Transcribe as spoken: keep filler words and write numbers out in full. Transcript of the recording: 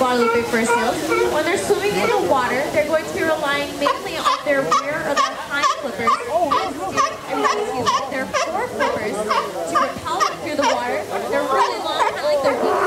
Guadalupe fur seals. When they're swimming in the water, they're going to be relying mainly on their rear or their hind flippers, excuse me, their fore flippers to propel them through the water. They're really long, kind of like their wings